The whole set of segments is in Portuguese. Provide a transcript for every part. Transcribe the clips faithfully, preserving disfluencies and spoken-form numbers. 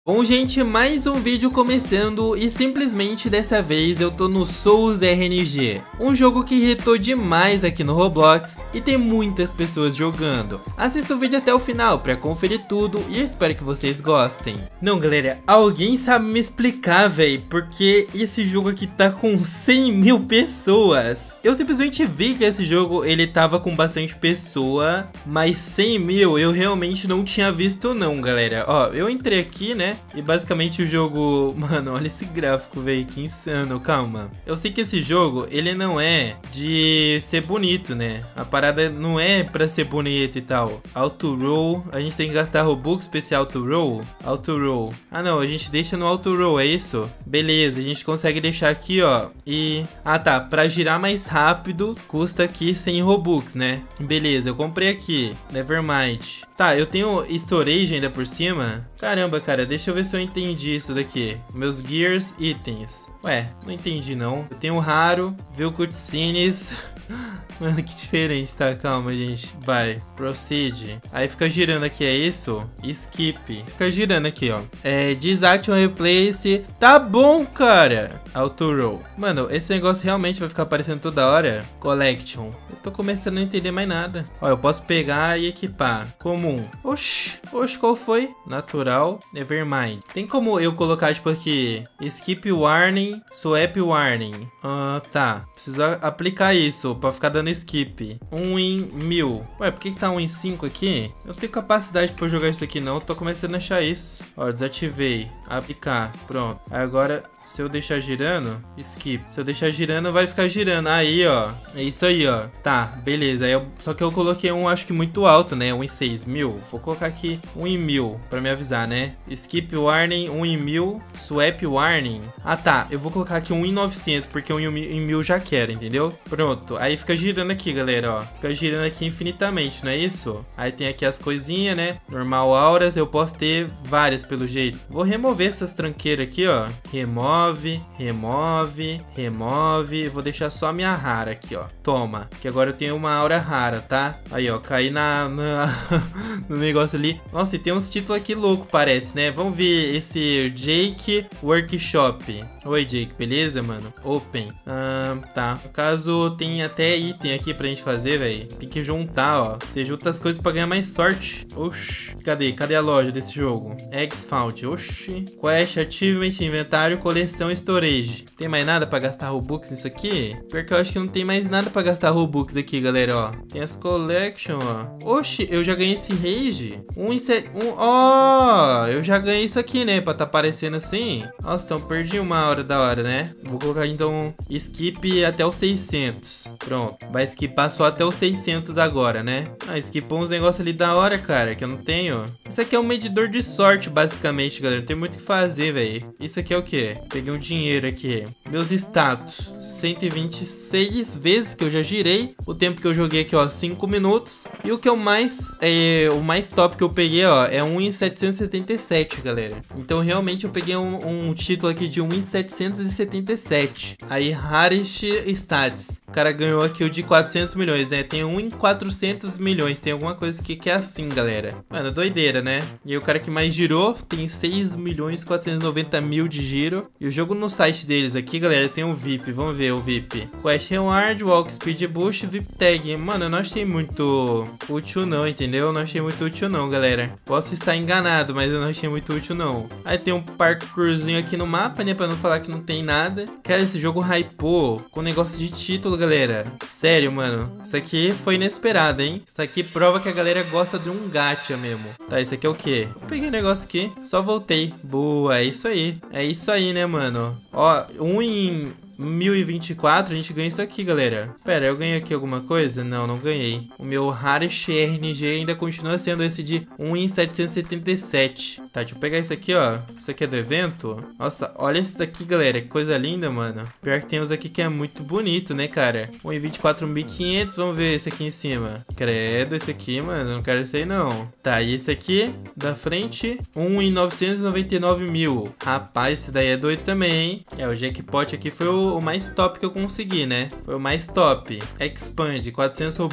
Bom, gente, mais um vídeo começando e simplesmente dessa vez eu tô no Souls R N G, um jogo que irritou demais aqui no Roblox e tem muitas pessoas jogando. Assista o vídeo até o final pra conferir tudo e eu espero que vocês gostem. Não, galera, alguém sabe me explicar, velho, porque esse jogo aqui tá com cem mil pessoas? Eu simplesmente vi que esse jogo ele tava com bastante pessoa, mas cem mil eu realmente não tinha visto não, galera. Ó, eu entrei aqui, né? E basicamente o jogo... Mano, olha esse gráfico, velho, que insano. Calma. Eu sei que esse jogo, ele não é de ser bonito, né? A parada não é pra ser bonito e tal. Auto Roll. A gente tem que gastar Robux pra esse Auto Roll. Auto Roll. Ah, não. A gente deixa no Auto Roll, é isso? Beleza. A gente consegue deixar aqui, ó. E... Ah, tá. Pra girar mais rápido, custa aqui cem Robux, né? Beleza. Eu comprei aqui. Nevermind. Tá, eu tenho storage ainda por cima. Caramba, cara. Deixa eu ver se eu entendi isso daqui. Meus gears, itens. Ué, não entendi não. Eu tenho raro, viu cutscenes. Mano, que diferente, tá? Calma, gente. Vai, proceed. Aí fica girando aqui, é isso? Skip. Fica girando aqui, ó. É, desaction, replace. Tá bom, cara. Auto roll. Mano, esse negócio realmente vai ficar aparecendo toda hora. Collection. Eu tô começando a não entender mais nada. Ó, eu posso pegar e equipar. Comum. Oxi. Oxi, qual foi? Natural. Nevermind. Tem como eu colocar, tipo, aqui. Skip warning. Swap warning. Ah, tá. Preciso aplicar isso pra ficar dando skip. um em mil. Ué, por que que tá um em cinco aqui? Eu não tenho capacidade pra jogar isso aqui não. Eu tô começando a achar isso. Ó, desativei. Aplicar. Pronto. Agora... Se eu deixar girando, skip. Se eu deixar girando, vai ficar girando. Aí, ó. É isso aí, ó. Tá, beleza. Aí eu, só que eu coloquei um, acho que muito alto, né? um em seis mil. Vou colocar aqui um em mil, pra me avisar, né? Skip warning, um em mil. Swap warning. Ah, tá. Eu vou colocar aqui um em novecentos, porque um em mil já quero, entendeu? Pronto. Aí fica girando aqui, galera, ó. Fica girando aqui infinitamente, não é isso? Aí tem aqui as coisinhas, né? Normal auras. Eu posso ter várias, pelo jeito. Vou remover essas tranqueiras aqui, ó. Remove. Remove, remove, remove. Vou deixar só a minha rara aqui, ó. Toma, que agora eu tenho uma aura rara, tá? Aí, ó, caí na, na no negócio ali. Nossa, e tem uns títulos aqui louco, parece, né? Vamos ver esse Jake Workshop. Oi, Jake, beleza, mano? Open. Ah, tá. No caso, tem até item aqui pra gente fazer, velho. Tem que juntar, ó. Você junta as coisas pra ganhar mais sorte. Oxi. Cadê? Cadê a loja desse jogo? Eggs Found. Oxi. Quest, Achievement, Inventário, Coleção. Storage. Tem mais nada pra gastar Robux nisso aqui? Pior que eu acho que não tem mais nada pra gastar Robux aqui, galera, ó. Tem as Collection, ó. Oxi, eu já ganhei esse Rage. Um em sete... Um... Ó, oh, eu já ganhei isso aqui, né? Pra tá aparecendo assim. Nossa, então perdi uma hora da hora, né? Vou colocar, então, skip até os seiscentos. Pronto. Vai skipar só até os seiscentos agora, né? Ah, skipou uns negócios ali da hora, cara, que eu não tenho. Isso aqui é um medidor de sorte, basicamente, galera. Não tem muito o que fazer, velho. Isso aqui é o quê? Peguei um dinheiro aqui. Meus status. cento e vinte e seis vezes que eu já girei. O tempo que eu joguei aqui, ó, cinco minutos. E o que eu mais... É, o mais top que eu peguei, ó, é um em setecentos e setenta e sete, galera. Então, realmente, eu peguei um, um título aqui de um em setecentos e setenta e sete. Aí, Hardest Stats. O cara ganhou aqui o de quatrocentos milhões, né? Tem um em quatrocentos milhões. Tem alguma coisa aqui que é assim, galera. Mano, doideira, né? E aí, o cara que mais girou tem seis milhões quatrocentos e noventa mil de giro. E o jogo no site deles aqui, galera, tem um V I P. Vamos ver o V I P. Quest Reward, Walk Speed Boost, V I P Tag. Mano, eu não achei muito útil não, entendeu? Eu não achei muito útil não, galera. Posso estar enganado, mas eu não achei muito útil não. Aí tem um parkourzinho aqui no mapa, né? Pra não falar que não tem nada. Cara, esse jogo hypou com negócio de título, galera. Sério, mano. Isso aqui foi inesperado, hein? Isso aqui prova que a galera gosta de um gacha mesmo. Tá, isso aqui é o quê? Eu peguei o negócio aqui, só voltei. Boa, é isso aí. É isso aí, né, mano? Ó, um em mil e vinte e quatro, a gente ganha isso aqui, galera. Pera, eu ganhei aqui alguma coisa? Não, não ganhei. O meu Hardest R N G ainda continua sendo esse de um em setecentos e setenta e sete. Tá, deixa eu pegar isso aqui, ó. Isso aqui é do evento. Nossa, olha esse daqui, galera. Que coisa linda, mano. Pior que tem uns aqui que é muito bonito, né, cara? um em vinte e quatro mil e quinhentos. Vamos ver esse aqui em cima. Credo, esse aqui, mano. Eu não quero esse aí, não. Tá, e esse aqui, da frente, um em novecentos e noventa e nove mil. Rapaz, esse daí é doido também, hein? É, o jackpot aqui foi o o mais top que eu consegui, né? Foi o mais top. Expand, quatrocentos Robux.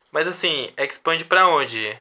Mas assim, expande pra onde?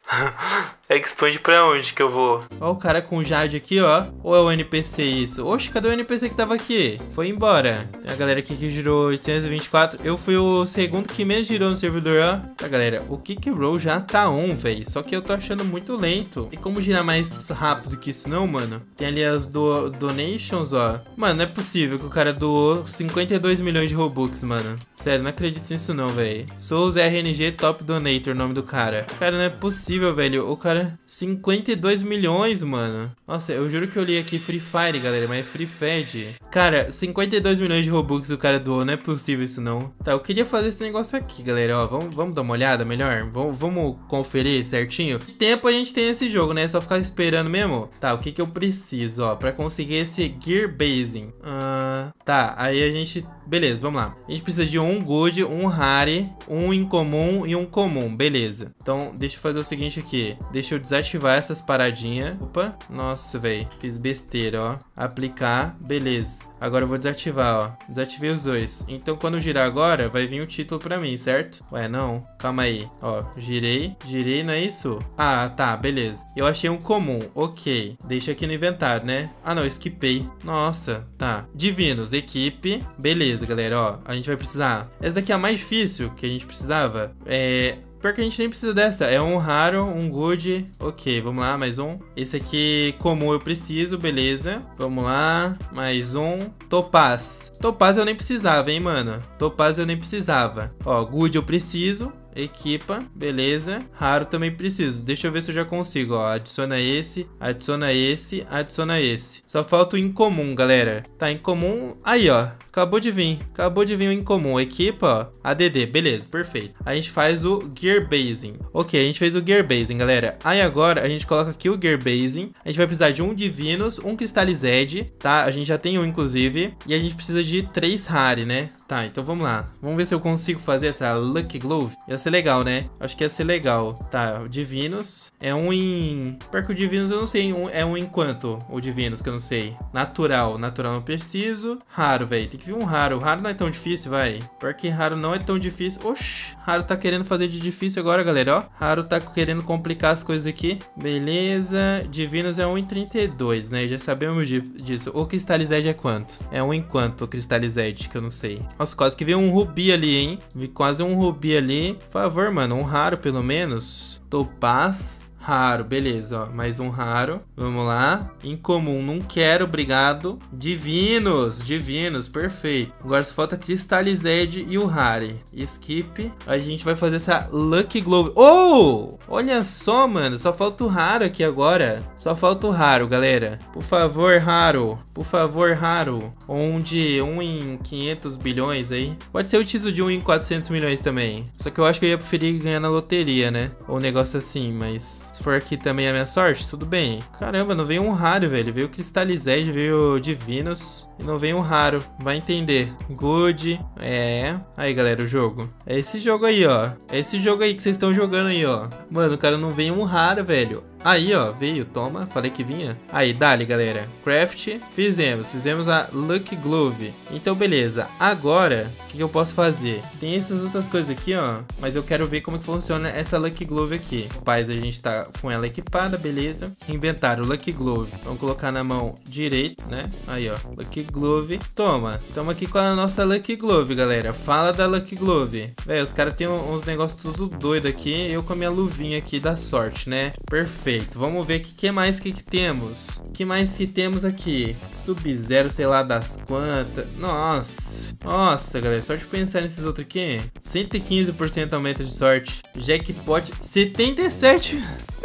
Expande pra onde que eu vou? Ó o cara com Jade aqui, ó. Ou é o N P C isso? Oxe, cadê o N P C que tava aqui? Foi embora. Tem a galera aqui que girou oitocentos e vinte e quatro. Eu fui o segundo que menos girou no servidor, ó. Tá, galera, o Kick Roll já tá on, velho. Só que eu tô achando muito lento. E como girar mais rápido que isso não, mano? Tem ali as do donations, ó. Mano, não é possível que o cara doou cinquenta e dois milhões de Robux, mano. Sério, não acredito nisso não, velho. Souls R N G Top Donator, o nome do cara. Cara, não é possível, velho. O cara... cinquenta e dois milhões, mano. Nossa, eu juro que eu li aqui Free Fire, galera, mas é Free Fed. Cara, cinquenta e dois milhões de Robux o cara doou. Não é possível isso não. Tá, eu queria fazer esse negócio aqui, galera. Ó, vamos, vamos dar uma olhada melhor? Vamos, vamos conferir certinho? Que tempo a gente tem nesse jogo, né? É só ficar esperando mesmo. Tá, o que que eu preciso, ó, pra conseguir esse Gear Basing? Uh, tá, aí a gente... Beleza, vamos lá. A gente precisa de um Good, um Rare, um Incomum e um Comum. Beleza. Então, deixa eu fazer o seguinte aqui. Deixa eu desativar essas paradinhas. Opa. Nossa, velho. Fiz besteira, ó. Aplicar. Beleza. Agora eu vou desativar, ó. Desativei os dois. Então, quando girar agora, vai vir um título pra mim, certo? Ué, não. Calma aí. Ó, girei. Girei, não é isso? Ah, tá. Beleza. Eu achei um comum. Ok. Deixa aqui no inventário, né? Ah, não. Esquipei. Nossa. Tá. Divinos. Equipe. Beleza, galera. Ó, a gente vai precisar... Essa daqui é a mais difícil que a gente precisava. É... Pior que a gente nem precisa dessa. É um raro, um good. Ok, vamos lá, mais um. Esse aqui, comum, eu preciso, beleza. Vamos lá, mais um. Topaz. Topaz eu nem precisava, hein, mano. Topaz eu nem precisava. Ó, good eu preciso. Equipa, beleza. Raro também preciso. Deixa eu ver se eu já consigo, ó. Adiciona esse, adiciona esse, adiciona esse. Só falta o incomum, galera. Tá, incomum. Aí, ó. Acabou de vir. Acabou de vir o incomum. Equipa, ó. A D D, beleza, perfeito. A gente faz o Gear Basing. Ok, a gente fez o Gear Basing, galera. Aí agora a gente coloca aqui o Gear Basing. A gente vai precisar de um Divinos, um Crystalized, tá? A gente já tem um, inclusive. E a gente precisa de três Rare, né? Tá, então vamos lá. Vamos ver se eu consigo fazer essa Lucky Glove. Ia ser legal, né? Acho que ia ser legal. Tá, o Divinos. É um em... Pior que o Divinos eu não sei. Um... É um em quanto? O Divinos que eu não sei. Natural. Natural não preciso. Raro, velho. Tem que vir um raro. Raro não é tão difícil, vai. Pior que raro não é tão difícil. Oxi. Raro tá querendo fazer de difícil agora, galera, ó. Raro tá querendo complicar as coisas aqui. Beleza. Divinos é um em trinta e dois, né? Já sabemos disso. O Crystalized é quanto? É um em quanto o Crystalized, que eu não sei. Nossa, quase que veio um rubi ali, hein? Vi quase um rubi ali. Por favor, mano, um raro pelo menos. Topaz. Raro, beleza, ó, mais um raro. Vamos lá. Incomum, não quero, obrigado. Divinos, divinos, perfeito. Agora só falta Crystalized e o Rare. Skip. A gente vai fazer essa Lucky Glove. Oh! Olha só, mano, só falta o raro aqui agora. Só falta o raro, galera. Por favor, raro. Por favor, raro. Um de um em quinhentos bilhões aí. Pode ser o título de um em quatrocentos milhões também. Só que eu acho que eu ia preferir ganhar na loteria, né? Ou um negócio assim, mas... Se for aqui também a minha sorte, tudo bem. Caramba, não veio um raro, velho. Veio Crystalized, veio Divinos. E não veio um raro. Vai entender. Good. É. Aí, galera, o jogo. É esse jogo aí, ó. É esse jogo aí que vocês estão jogando aí, ó. Mano, o cara não veio um raro, velho. Aí, ó, veio, toma, falei que vinha. Aí, dali, galera, craft, fizemos, fizemos a Lucky Glove. Então, beleza, agora, o que, que eu posso fazer? Tem essas outras coisas aqui, ó, mas eu quero ver como que funciona essa Lucky Glove aqui. Paz, a gente tá com ela equipada, beleza. Inventário, Lucky Glove, vamos colocar na mão direita, né? Aí, ó, Lucky Glove, toma. Tamo aqui com a nossa Lucky Glove, galera. Fala da Lucky Glove. Véi, os caras têm uns negócios tudo doido aqui, eu com a minha luvinha aqui da sorte, né? Perfeito. Vamos ver o que, que mais que, que temos. O que mais que temos aqui? Sub-Zero, sei lá das quantas. Nossa. Nossa, galera. Só de pensar nesses outros aqui. cento e quinze por cento aumento de sorte. Jackpot setenta e sete.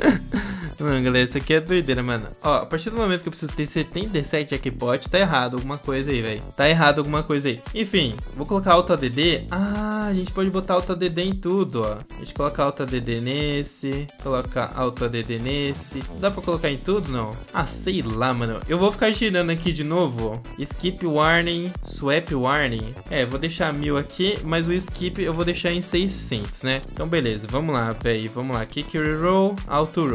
Mano, galera, isso aqui é doideira, mano. Ó, a partir do momento que eu preciso ter setenta e sete jackpot, tá errado alguma coisa aí, velho. Tá errado alguma coisa aí. Enfim, vou colocar Auto A D D. Ah, a gente pode botar Auto A D D em tudo, ó. A gente coloca Auto A D D nesse. Colocar Auto A D D nesse. Dá pra colocar em tudo, não? Ah, sei lá, mano. Eu vou ficar girando aqui de novo. Skip Warning, Swap Warning. É, vou deixar mil aqui, mas o Skip eu vou deixar em seiscentos, né? Então, beleza. Vamos lá, velho. Vamos lá. Kick Reroll, Auto Roll. Perfeito.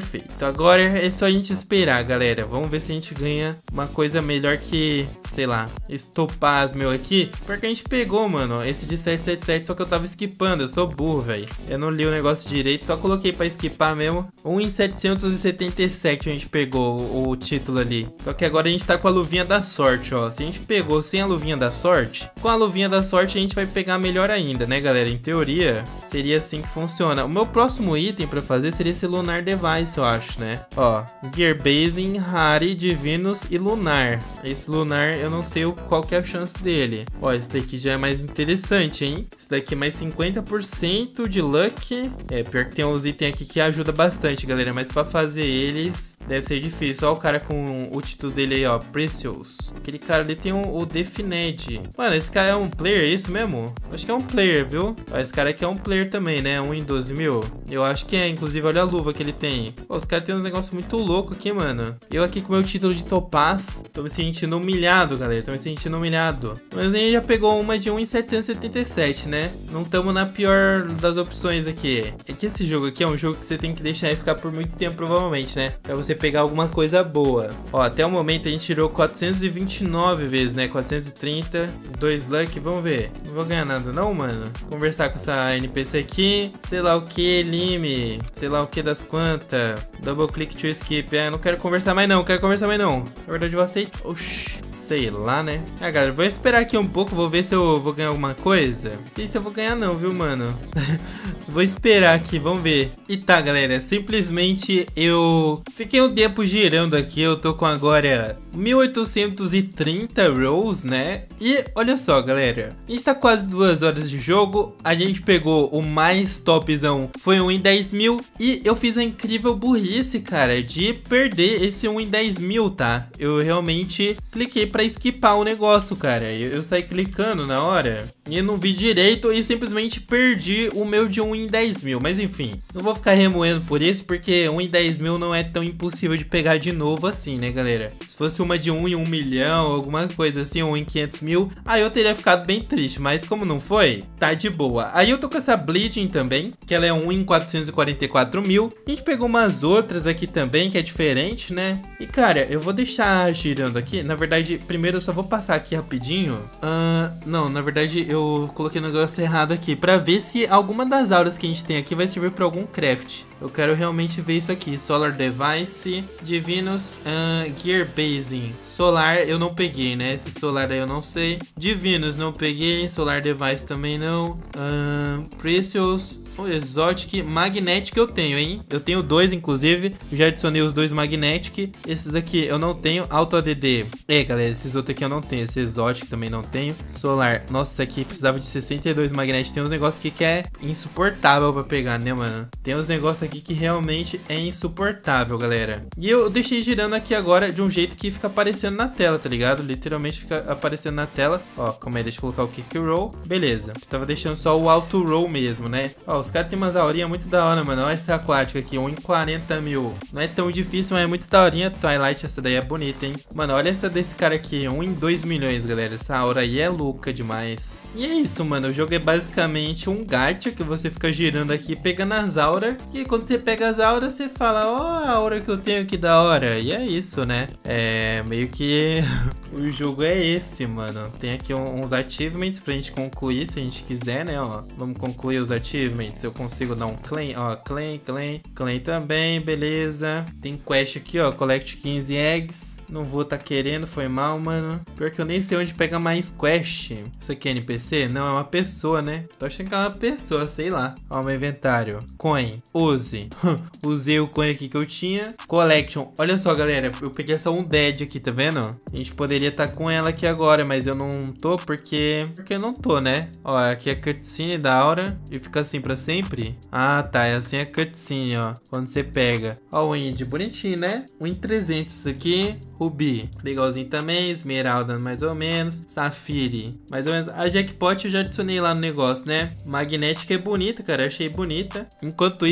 Perfeito, agora é só a gente esperar, galera. Vamos ver se a gente ganha uma coisa melhor que, sei lá, estopaz meu aqui. Porque a gente pegou, mano, esse de sete sete sete, só que eu tava esquipando. Eu sou burro, velho. Eu não li o negócio direito, só coloquei pra esquipar mesmo. um em setecentos e setenta e sete a gente pegou o, o título ali. Só que agora a gente tá com a luvinha da sorte, ó. Se a gente pegou sem a luvinha da sorte, com a luvinha da sorte a gente vai pegar melhor ainda, né, galera? Em teoria, seria assim que funciona. O meu próximo item pra fazer seria esse Lunar Device, eu acho, né? Ó, Gear Basing, Rare, Divinos e Lunar. Esse Lunar, eu não sei qual que é a chance dele. Ó, esse daqui já é mais interessante, hein? Esse daqui é mais cinquenta por cento de Luck. É, pior que tem uns itens aqui que ajuda bastante, galera. Mas pra fazer eles, deve ser difícil. Ó o cara com o título dele aí, ó, Precious. Aquele cara ali tem um, o Defined. Mano, esse cara é um player, é isso mesmo? Acho que é um player, viu? Ó, esse cara aqui é um player também, né? um em doze mil. Eu acho que é, inclusive, olha a luva que ele tem. Pô, os caras têm uns negócios muito loucos aqui, mano. Eu aqui com meu título de Topaz, tô me sentindo humilhado, galera. Tô me sentindo humilhado. Mas a gente já pegou uma de um em setecentos e setenta e sete, né? Não estamos na pior das opções aqui. É que esse jogo aqui é um jogo que você tem que deixar ele ficar por muito tempo, provavelmente, né? Pra você pegar alguma coisa boa. Ó, até o momento a gente tirou quatrocentos e vinte e nove vezes, né? quatrocentos e trinta. dois luck, vamos ver. Não vou ganhar nada não, mano. Conversar com essa N P C aqui. Sei lá o que, Lime. Sei lá o que das quantas. Double click to skip. É, não quero conversar mais não, quero conversar mais não. Na verdade eu aceito. Oxi. Sei lá, né? Ah, galera, vou esperar aqui um pouco, vou ver se eu vou ganhar alguma coisa. Não sei se eu vou ganhar não, viu, mano? Vou esperar aqui, vamos ver. E tá, galera, simplesmente eu fiquei um tempo girando aqui. Eu tô com agora mil oitocentos e trinta rolls, né? E olha só, galera, a gente tá quase duas horas de jogo. A gente pegou o mais topzão, foi um em dez mil. E eu fiz a incrível burrice, cara, de perder esse um em dez mil, tá? Eu realmente cliquei pra esquipar o negócio, cara. Eu, eu saí clicando na hora e não vi direito e simplesmente perdi o meu de um em dez mil. Mas enfim, não vou ficar remoendo por isso, porque um em dez mil não é tão impossível de pegar de novo assim, né, galera? Se fosse uma de um em um milhão, alguma coisa assim, um em quinhentos mil, aí eu teria ficado bem triste. Mas como não foi, tá de boa. Aí eu tô com essa Bleeding também, que ela é um em quatrocentos e quarenta e quatro mil. A gente pegou umas outras aqui também, que é diferente, né? E cara, eu vou deixar girando aqui. Na verdade, primeiro eu só vou passar aqui rapidinho. Uh, não, na verdade eu coloquei o negócio errado aqui, pra ver se alguma das auras que a gente tem aqui vai servir pra algum craft. Eu quero realmente ver isso aqui. Solar Device, Divinos, uh, Gear Basing. Solar eu não peguei, né? Esse solar aí eu não sei. Divinos não peguei. Solar Device também não. Uh, Precious, oh, Exotic, Magnetic eu tenho, hein? Eu tenho dois, inclusive. Eu já adicionei os dois Magnetic. Esses aqui eu não tenho. Auto A D D. É, galera, esses outros aqui eu não tenho. Esse Exotic também não tenho. Solar. Nossa, esse aqui precisava de sessenta e dois Magnetic. Tem uns negócios aqui que é insuportável pra pegar, né, mano? Tem uns negócios aqui que realmente é insuportável, galera. E eu deixei girando aqui agora de um jeito que fica aparecendo na tela, tá ligado? Literalmente fica aparecendo na tela. Ó, como é? Deixa eu colocar o Kick Roll. Beleza. Eu tava deixando só o Auto Roll mesmo, né? Ó, os caras tem umas aurinhas muito da hora, mano. Olha essa aquática aqui, um em quarenta mil. Não é tão difícil, mas é muito daorinha. Twilight, essa daí é bonita, hein? Mano, olha essa desse cara aqui, um em dois milhões, galera. Essa aura aí é louca demais. E é isso, mano. O jogo é basicamente um gacha que você fica girando aqui, pegando as auras. E quando você pega as auras, você fala, ó, oh, a aura que eu tenho, que da hora. E é isso, né? É meio que o jogo é esse, mano. Tem aqui uns achievements pra gente concluir, se a gente quiser, né? Ó, vamos concluir os achievements. Eu consigo dar um claim, ó, claim, claim, claim também, beleza. Tem quest aqui, ó, collect quinze eggs. Não vou tá querendo, foi mal, mano. Pior que eu nem sei onde pega mais quest. Isso aqui é N P C? Não, é uma pessoa, né? Tô achando que é uma pessoa, sei lá. Ó, meu inventário. Coin, use. Usei o coin aqui que eu tinha. Collection. Olha só, galera, eu peguei essa Undead aqui, tá vendo? A gente poderia estar tá com ela aqui agora, mas eu não tô porque... Porque eu não tô, né? Ó, aqui é a cutscene da aura. E fica assim pra sempre. Ah, tá. É assim a cutscene, ó. Quando você pega. Ó, o Indy, bonitinho, né? um em trezentos isso aqui. Rubi, legalzinho também. Esmeralda, mais ou menos. Safire, mais ou menos. A Jackpot eu já adicionei lá no negócio, né? Magnética é bonita, cara. Eu achei bonita. Enquanto isso, estamos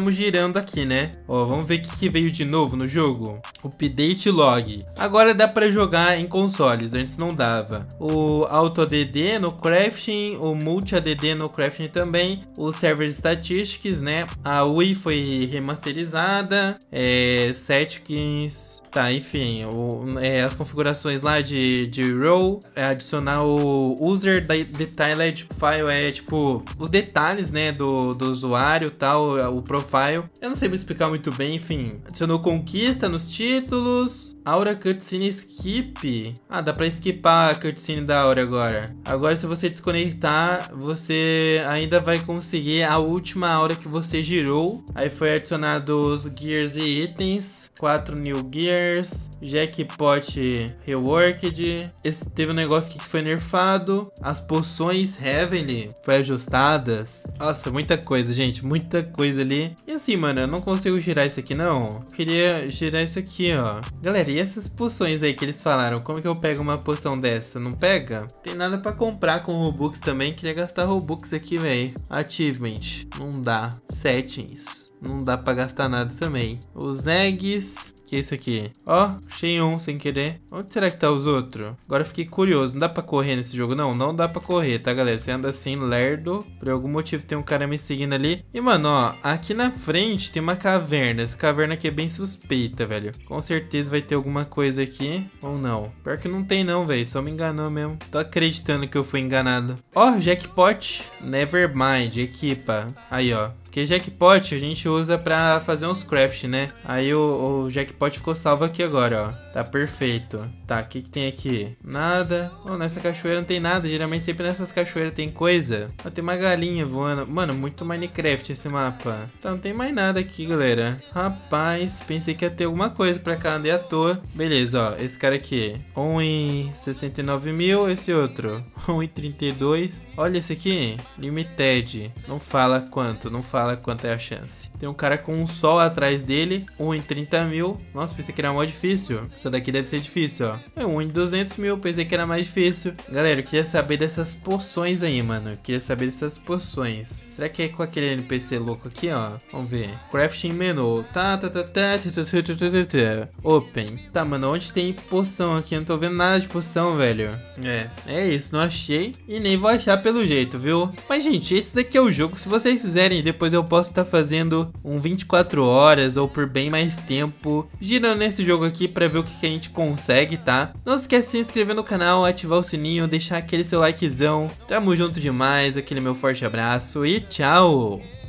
estamos girando aqui, né? Ó, vamos ver o que, que veio de novo no jogo. Update log. Agora dá pra jogar em consoles, antes não dava. O Auto A D D no Crafting, o Multi A D D no Crafting também. O Server Statistics, né? A U I foi remasterizada. É, settings... Tá, enfim, o, é, as configurações lá de, de row, é adicionar o user detailed file, é tipo os detalhes, né, do, do usuário, tal, o profile. Eu não sei me explicar muito bem, enfim. Adicionou conquista nos títulos, Aura Cutscene Skip. Ah, dá pra skipar a cutscene da Aura agora. Agora, se você desconectar, você ainda vai conseguir a última Aura que você girou. Aí foi adicionado os gears e itens, quatro new gears. Jackpot Reworked. Esse teve um negócio aqui que foi nerfado. As poções Heavenly foi ajustadas. Nossa, muita coisa, gente. Muita coisa ali. E assim, mano, eu não consigo girar isso aqui, não. Eu queria girar isso aqui, ó. Galera, e essas poções aí que eles falaram? Como que eu pego uma poção dessa? Não pega? Tem nada pra comprar com Robux também. Queria gastar Robux aqui, velho. Achievement. Não dá. Settings. Não dá pra gastar nada também. Os eggs. Que é isso aqui? Ó, achei um sem querer. Onde será que tá os outros? Agora eu fiquei curioso. Não dá pra correr nesse jogo? Não, não dá pra correr, tá, galera? Você anda assim, lerdo. Por algum motivo tem um cara me seguindo ali. E, mano, ó, aqui na frente tem uma caverna. Essa caverna aqui é bem suspeita, velho. Com certeza vai ter alguma coisa aqui. Ou não. Pior que não tem não, velho. Só me enganou mesmo. Tô acreditando que eu fui enganado. Ó, jackpot. Nevermind. Equipa. Aí, ó. Porque jackpot a gente usa pra fazer uns craft, né? Aí o, o jackpot ficou salvo aqui agora, ó. Tá perfeito. Tá, o que que tem aqui? Nada. Oh, nessa cachoeira não tem nada. Geralmente sempre nessas cachoeiras tem coisa. Ó, tem uma galinha voando. Mano, muito Minecraft esse mapa. Tá, não tem mais nada aqui, galera. Rapaz, pensei que ia ter alguma coisa pra cá. Andei à toa. Beleza, ó. Esse cara aqui. um em sessenta e nove mil. Esse outro. um em trinta e dois. Olha esse aqui. Limited. Não fala quanto. Não fala quanto é a chance. Tem um cara com um sol atrás dele. um em trinta mil. Nossa, pensei que era mó difícil. Essa daqui deve ser difícil, ó. É um em duzentos mil. Pensei que era mais difícil. Galera, eu queria saber dessas poções aí, mano. Eu queria saber dessas poções. Será que é com aquele N P C louco aqui, ó? Vamos ver. Crafting menu. Tá, tá, tá, tá. Open. Tá, mano. Onde tem poção aqui? Eu não tô vendo nada de poção, velho. É. É isso. Não achei. E nem vou achar pelo jeito, viu? Mas, gente, esse daqui é o jogo. Se vocês quiserem, depois eu posso estar fazendo um vinte e quatro horas ou por bem mais tempo girando nesse jogo aqui pra ver o que, que a gente consegue, tá? Não se esquece de se inscrever no canal, ativar o sininho, deixar aquele seu likezão. Tamo junto demais, aquele meu forte abraço e tchau!